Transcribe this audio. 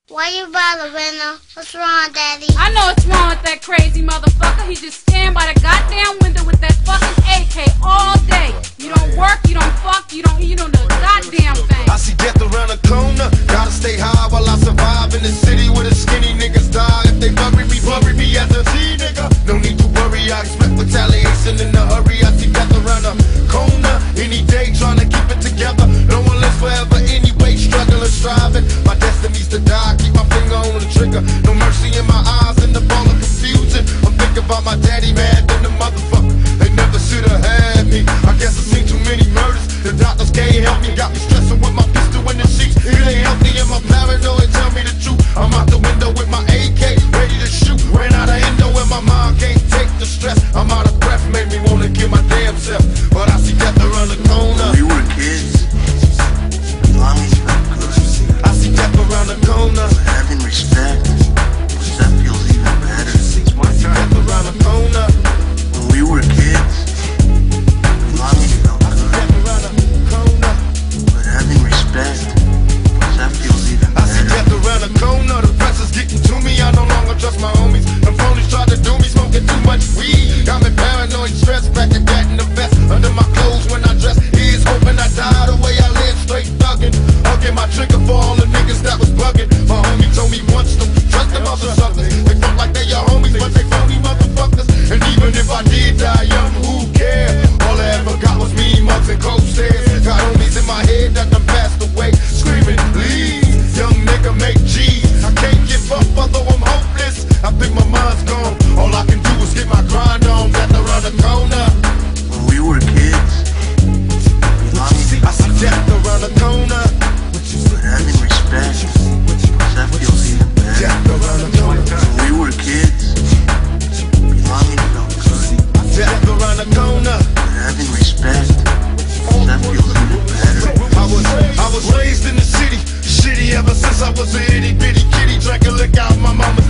Why you bothering her? What's wrong, Daddy? I know what's wrong with that crazy motherfucker. He just stand by the goddamn window with that fucking AK all day. You don't work, you don't fuck, you don't do the goddamn thing. I see death around the corner. Gotta stay high while I survive in the city where the skinny niggas die. If they bury me as a G nigga. No need to worry, I expect retaliation in a hurry. I see death around the corner. Any day trying to keep it together. No one lives forever anyway, struggling, striving. My destiny's to die, keep my finger on the trigger. No mercy in my eyes and the ball of confusion. I'm thinking about my daddy, mad than the motherfucker. They never should've had me. I guess I've seen too many murders. The doctors can't help me. Got me stressing with my pistol in the sheets. It ain't healthy and my paranoid tell me the truth. I'm out the window with my AK, ready to shoot. Ran out of endo and my mind can't take the stress. I'm out of breath, made me wanna kill my damn self. But I see death around the corner. We were kids. Belonging felt good. I see death around the corner. But having respect, that feels even better. Death around the corner. When we were kids, belonging felt good. Death around the corner. But having respect, that feels even I see better. death around the corner. The pressure's getting to me. I no longer trust my homies. Them phonies tried to do me, smoking too much weed. Got me paranoid, stressed, back and gat in the vest. Under my clothes when I dress. Ears open, I die the way I live, straight thuggin'. Hugging my trigger for all the niggas that was bugging. My homie told me once, don't you trust them other suckers. They fuck like they your homies, but they phony motherfuckers. And even if I did die young, who cares? All I ever got was mean mugs and cold stares. Got homies in my head that done passed away, screaming, please, young nigga, make G's. I can't give up, although I'm hopeless. I think my mind's gone. All I can do is get my grind on. Death around the corner. When we were kids, belonging I see death around the corner. but having respect, that feels even better. Death around the corner. When we were kids, belonging felt good. Death around the corner. But having respect, that feels even better. I was raised in the city, shitty ever since I was a itty bitty kitty. Drank a lick out my mama's